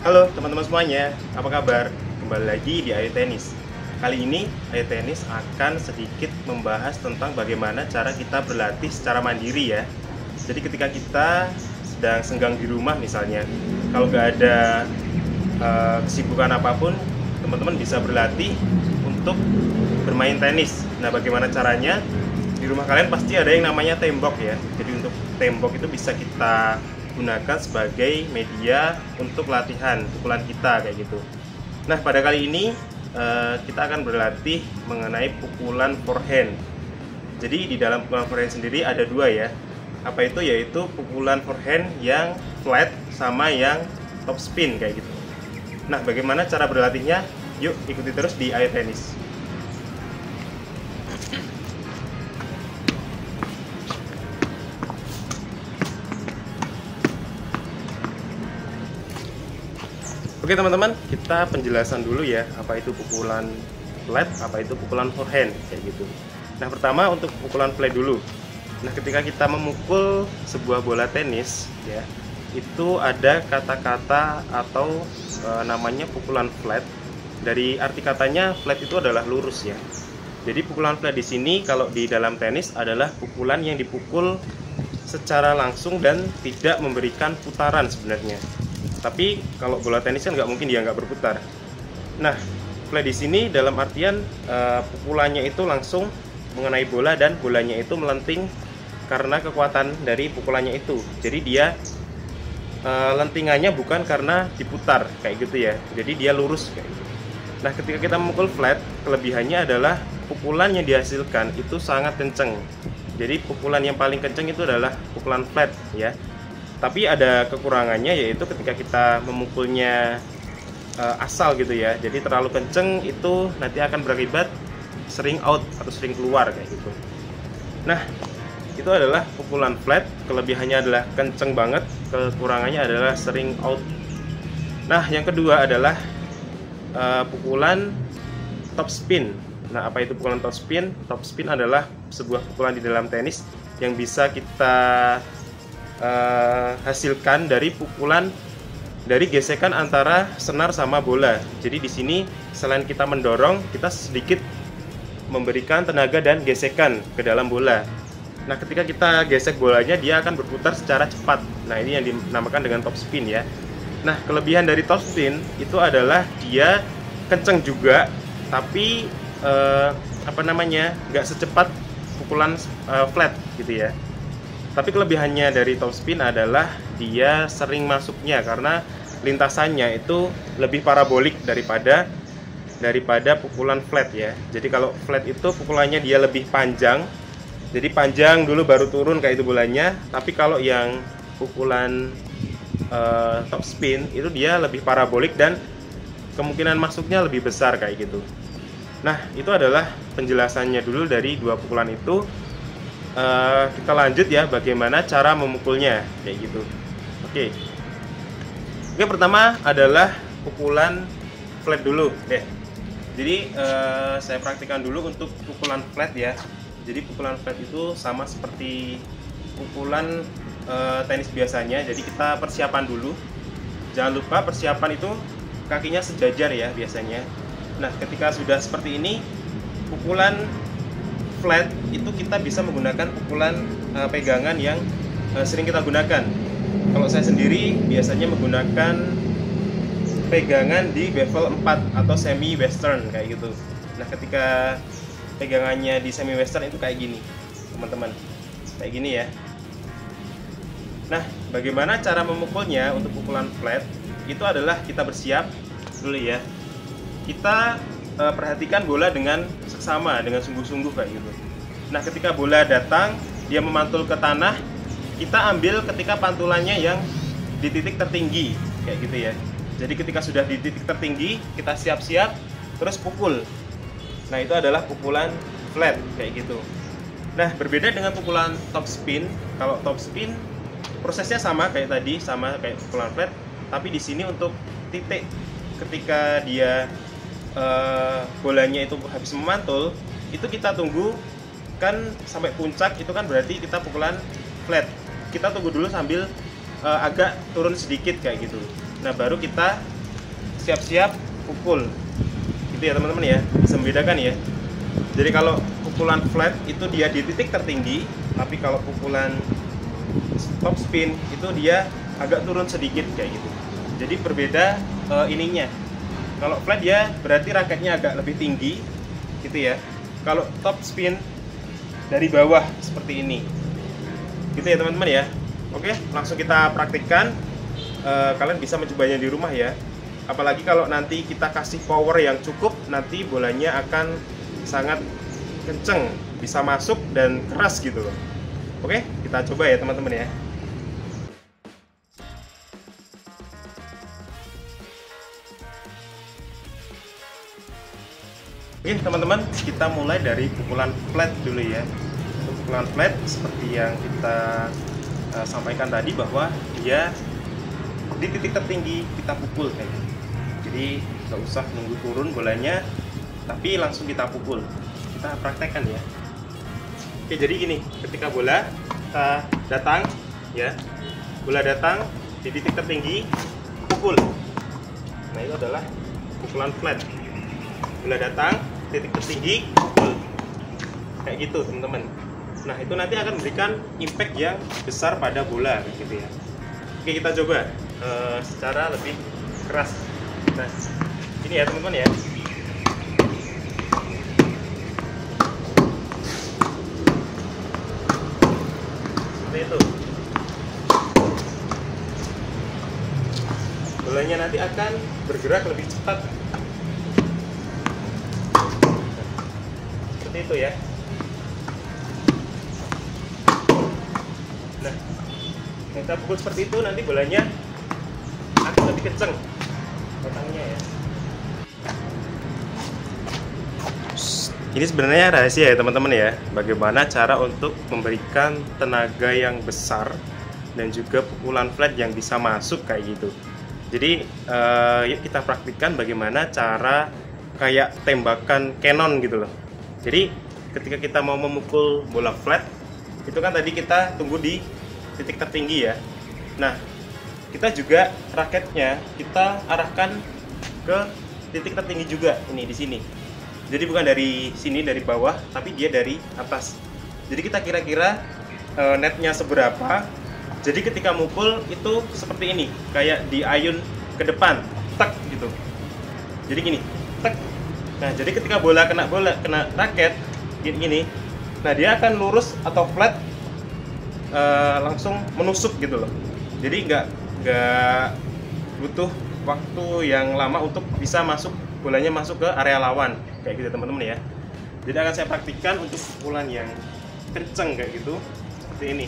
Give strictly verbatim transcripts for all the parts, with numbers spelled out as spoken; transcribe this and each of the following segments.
Halo teman-teman semuanya, apa kabar? Kembali lagi di Ayo Tenis. Kali ini Ayo Tenis akan sedikit membahas tentang bagaimana cara kita berlatih secara mandiri ya. Jadi ketika kita sedang senggang di rumah misalnya, kalau nggak ada uh, kesibukan apapun, teman-teman bisa berlatih untuk bermain tenis. Nah, bagaimana caranya? Di rumah kalian pasti ada yang namanya tembok ya. Jadi untuk tembok itu bisa kita gunakan sebagai media untuk latihan pukulan kita kayak gitu. Nah, pada kali ini uh, kita akan berlatih mengenai pukulan forehand. Jadi di dalam pukulan forehand sendiri ada dua ya. Apa itu? Yaitu pukulan forehand yang flat sama yang top spin kayak gitu. Nah, bagaimana cara berlatihnya? Yuk ikuti terus di Ayo Tenis. Oke teman-teman, kita penjelasan dulu ya, apa itu pukulan flat, apa itu pukulan forehand kayak gitu. Nah, pertama untuk pukulan flat dulu. Nah, ketika kita memukul sebuah bola tenis ya, itu ada kata-kata atau e, namanya pukulan flat. Dari arti katanya, flat itu adalah lurus ya. Jadi pukulan flat di sini kalau di dalam tenis adalah pukulan yang dipukul secara langsung dan tidak memberikan putaran sebenarnya. Tapi kalau bola tenis kan nggak mungkin dia nggak berputar. Nah, flat di sini dalam artian uh, pukulannya itu langsung mengenai bola dan bolanya itu melenting karena kekuatan dari pukulannya itu. Jadi dia uh, lentingannya bukan karena diputar kayak gitu ya. Jadi dia lurus kayak gitu. Nah, ketika kita memukul flat, kelebihannya adalah pukulan yang dihasilkan itu sangat kenceng. Jadi pukulan yang paling kenceng itu adalah pukulan flat ya. Tapi ada kekurangannya, yaitu ketika kita memukulnya uh, asal gitu ya. Jadi terlalu kenceng itu nanti akan berakibat sering out atau sering keluar kayak gitu. Nah, itu adalah pukulan flat. Kelebihannya adalah kenceng banget, kekurangannya adalah sering out. Nah, yang kedua adalah uh, pukulan top spin. Nah, apa itu pukulan top spin? Top spin adalah sebuah pukulan di dalam tenis yang bisa kita Uh, hasilkan dari pukulan dari gesekan antara senar sama bola. Jadi di sini selain kita mendorong, kita sedikit memberikan tenaga dan gesekan ke dalam bola. Nah, ketika kita gesek bolanya, dia akan berputar secara cepat. Nah, ini yang dinamakan dengan top spin ya. Nah, kelebihan dari top spin itu adalah dia kenceng juga, tapi uh, apa namanya, nggak secepat pukulan uh, flat gitu ya. Tapi kelebihannya dari top spin adalah dia sering masuknya karena lintasannya itu lebih parabolik daripada daripada pukulan flat ya. Jadi kalau flat itu pukulannya dia lebih panjang. Jadi panjang dulu baru turun kayak itu bolanya. Tapi kalau yang pukulan uh, top spin itu dia lebih parabolik dan kemungkinan masuknya lebih besar kayak gitu. Nah, itu adalah penjelasannya dulu dari dua pukulan itu. Uh, kita lanjut ya, bagaimana cara memukulnya kayak gitu. Oke, oke pertama adalah pukulan flat dulu deh. Jadi uh, saya praktikkan dulu untuk pukulan flat ya. Jadi pukulan flat itu sama seperti pukulan uh, tenis biasanya. Jadi kita persiapan dulu. Jangan lupa persiapan itu kakinya sejajar ya biasanya. Nah, ketika sudah seperti ini, pukulan flat itu kita bisa menggunakan pukulan uh, pegangan yang uh, sering kita gunakan. Kalau saya sendiri biasanya menggunakan pegangan di bevel empat atau semi western kayak gitu. Nah, ketika pegangannya di semi western itu kayak gini, teman-teman. Kayak gini ya. Nah, bagaimana cara memukulnya untuk pukulan flat? Itu adalah kita bersiap dulu ya. Kita perhatikan bola dengan seksama, dengan sungguh-sungguh kayak gitu. Nah, ketika bola datang, dia memantul ke tanah, kita ambil ketika pantulannya yang di titik tertinggi kayak gitu ya. Jadi ketika sudah di titik tertinggi, kita siap-siap terus pukul. Nah, itu adalah pukulan flat kayak gitu. Nah, berbeda dengan pukulan top spin. Kalau top spin prosesnya sama kayak tadi, sama kayak pukulan flat, tapi di sini untuk titik ketika dia Uh, bolanya itu habis memantul, itu kita tunggu kan sampai puncak, itu kan berarti kita pukulan flat. Kita tunggu dulu sambil uh, agak turun sedikit kayak gitu. Nah, baru kita siap-siap pukul. Gitu ya teman-teman ya, bisa membedakan ya. Jadi kalau pukulan flat itu dia di titik tertinggi, tapi kalau pukulan top spin itu dia agak turun sedikit kayak gitu. Jadi berbeda uh, ininya. Kalau flat ya berarti raketnya agak lebih tinggi gitu ya. Kalau top spin dari bawah seperti ini. Gitu ya teman-teman ya. Oke, langsung kita praktikkan. Uh, kalian bisa mencobanya di rumah ya. Apalagi kalau nanti kita kasih power yang cukup, nanti bolanya akan sangat kenceng, bisa masuk dan keras gitu loh. Oke, kita coba ya teman-teman ya. Oke teman-teman, kita mulai dari pukulan flat dulu ya. Untuk pukulan flat seperti yang kita uh, sampaikan tadi, bahwa dia di titik tertinggi kita pukul kayak gitu. Jadi nggak usah nunggu turun bolanya, tapi langsung kita pukul. Kita praktekkan ya. Oke, jadi gini, ketika bola kita datang ya, bola datang di titik tertinggi, pukul. Nah itu adalah pukulan flat. Bola datang titik tertinggi, pukul. Kayak gitu teman-teman. Nah itu nanti akan memberikan impact yang besar pada bola gitu ya. Oke, kita coba uh, secara lebih keras. Nah ini ya teman-teman ya. Seperti itu. Bolanya nanti akan bergerak lebih cepat. Seperti itu ya. Nah, kita pukul seperti itu, nanti bolanya akan lebih kenceng datangnya ya. Ini sebenarnya rahasia ya teman-teman ya, bagaimana cara untuk memberikan tenaga yang besar dan juga pukulan flat yang bisa masuk kayak gitu. Jadi uh, yuk kita praktikkan bagaimana cara kayak tembakan cannon gitu loh. Jadi ketika kita mau memukul bola flat, itu kan tadi kita tunggu di titik tertinggi ya. Nah, kita juga raketnya kita arahkan ke titik tertinggi juga, ini di sini. Jadi bukan dari sini, dari bawah, tapi dia dari atas. Jadi kita kira-kira e, netnya seberapa. Jadi ketika mukul itu seperti ini, kayak diayun ke depan, tek gitu. Jadi gini, tek. Nah, jadi ketika bola kena bola kena raket gini, nah dia akan lurus atau flat e, langsung menusuk gitu loh. Jadi nggak nggak butuh waktu yang lama untuk bisa masuk, bolanya masuk ke area lawan kayak gitu teman-teman ya. Jadi akan saya praktikkan untuk pukulan yang kenceng kayak gitu, seperti ini.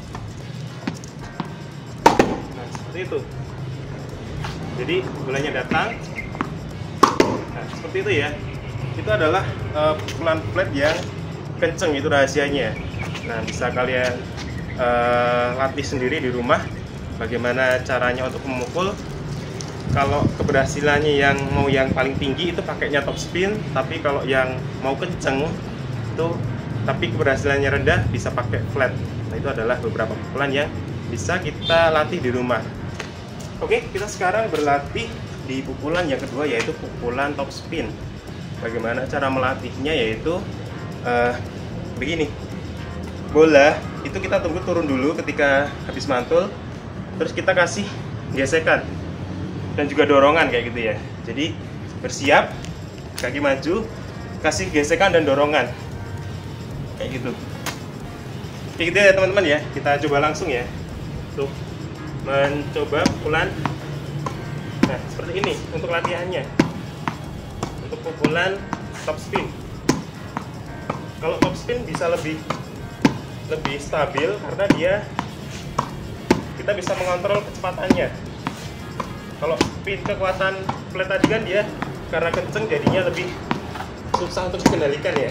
Nah seperti itu. Jadi bolanya datang. Nah seperti itu ya. Itu adalah uh, pukulan flat yang kenceng, itu rahasianya. Nah bisa kalian uh, latih sendiri di rumah. Bagaimana caranya untuk memukul. Kalau keberhasilannya yang mau yang paling tinggi itu pakainya top spin, tapi kalau yang mau kenceng itu tapi keberhasilannya rendah bisa pakai flat. Nah itu adalah beberapa pukulan yang bisa kita latih di rumah. Oke, kita sekarang berlatih di pukulan yang kedua, yaitu pukulan top spin. Bagaimana cara melatihnya, yaitu uh, begini. Bola itu kita tunggu turun dulu ketika habis mantul, terus kita kasih gesekan dan juga dorongan kayak gitu ya. Jadi bersiap, kaki maju, kasih gesekan dan dorongan kayak gitu. Kayak gitu ya teman-teman ya. Kita coba langsung ya untuk mencoba pukulan. Nah seperti ini untuk latihannya, untuk pukulan top spin. Kalau top spin bisa lebih lebih stabil karena dia kita bisa mengontrol kecepatannya. Kalau spin kekuatan flat tadi kan dia karena kenceng jadinya lebih susah untuk dikendalikan ya.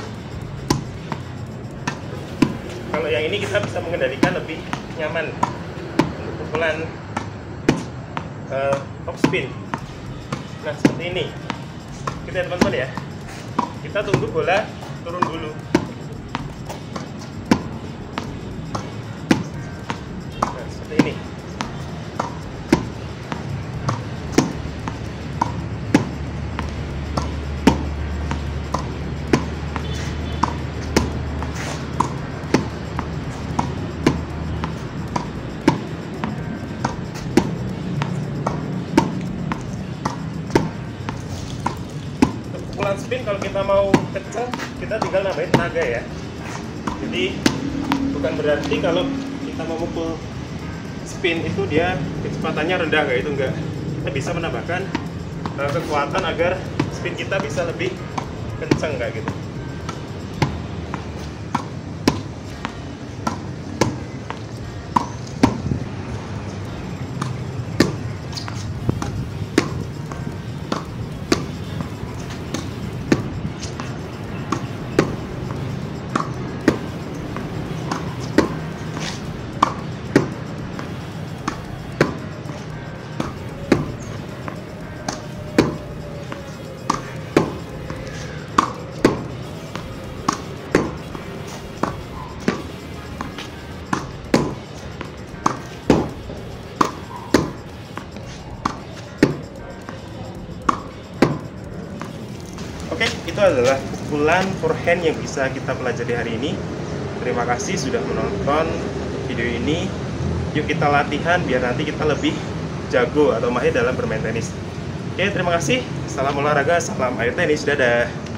Kalau yang ini kita bisa mengendalikan lebih nyaman untuk pukulan uh, top spin. Nah seperti ini. Kita teman-teman ya. Kita tunggu bola turun dulu. Nah seperti ini. spin kalau kita mau kenceng, kita tinggal nambahin tenaga ya. Jadi bukan berarti kalau kita memukul spin itu dia kecepatannya rendah, kayak itu enggak. Kita bisa menambahkan uh, kekuatan agar spin kita bisa lebih kenceng kayak gitu. Oke, itu adalah pukulan forehand yang bisa kita pelajari hari ini. Terima kasih sudah menonton video ini. Yuk kita latihan biar nanti kita lebih jago atau mahir dalam bermain tenis. Oke, terima kasih. Salam olahraga, salam air tenis. Dadah.